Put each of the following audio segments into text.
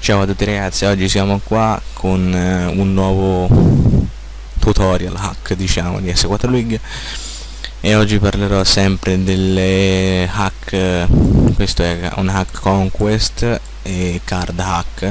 Ciao a tutti ragazzi, oggi siamo qua con un nuovo tutorial hack, diciamo, di S4 League, e oggi parlerò sempre delle hack. Questo è un hack conquest e card hack,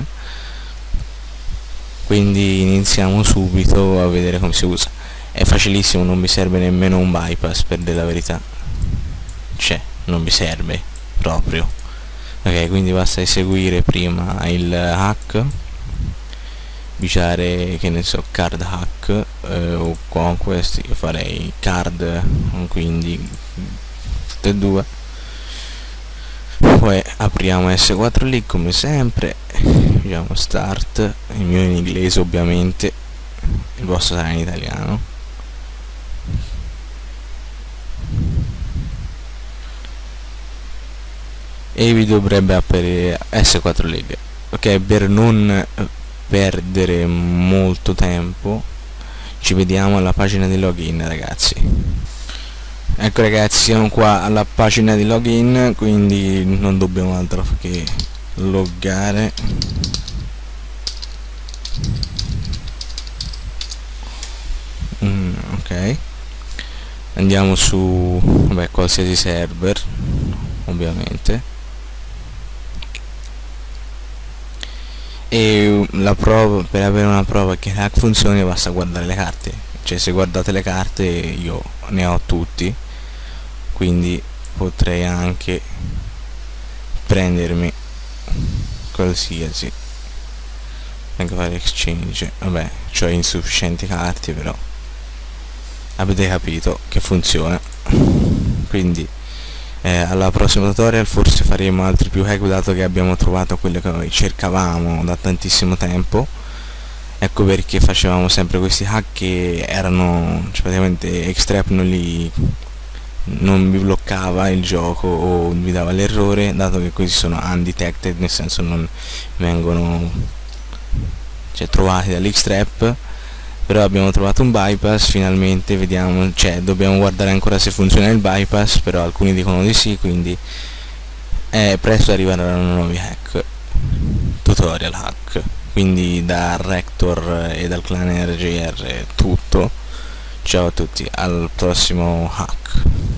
quindi iniziamo subito a vedere come si usa. È facilissimo, non mi serve nemmeno un bypass, per dire la verità, cioè non mi serve proprio. Ok, quindi basta eseguire prima il hack, diciare, che ne so, card hack, o conquest. Io farei card, quindi tutte e due. Poi apriamo S4 League come sempre, diciamo start, il mio in inglese ovviamente, il vostro sarà in italiano. E vi dovrebbe apparire S4 League. Ok, per non perdere molto tempo ci vediamo alla pagina di login, ragazzi. Ecco ragazzi, siamo qua alla pagina di login, quindi non dobbiamo altro che loggare. Ok, andiamo su qualsiasi server, ovviamente. E la prova, per avere una prova che l'hack funzioni, basta guardare le carte. Cioè, se guardate le carte, io ne ho tutti, quindi potrei anche prendermi qualsiasi, anche fare exchange. Vabbè, c'ho insufficienti carte, però avete capito che funziona. Quindi alla prossima tutorial forse faremo altri più hack, dato che abbiamo trovato quello che cercavamo da tantissimo tempo. Ecco perché facevamo sempre questi hack che erano, cioè, praticamente Xtrap non vi bloccava il gioco o vi dava l'errore, dato che questi sono undetected, nel senso non vengono, cioè, trovati dall'Xtrap. Però abbiamo trovato un bypass finalmente, vediamo, cioè dobbiamo guardare ancora se funziona il bypass, però alcuni dicono di sì, quindi presto arriveranno nuovi hack, tutorial hack. Quindi da Rector e dal clan RJR è tutto. Ciao a tutti, al prossimo hack.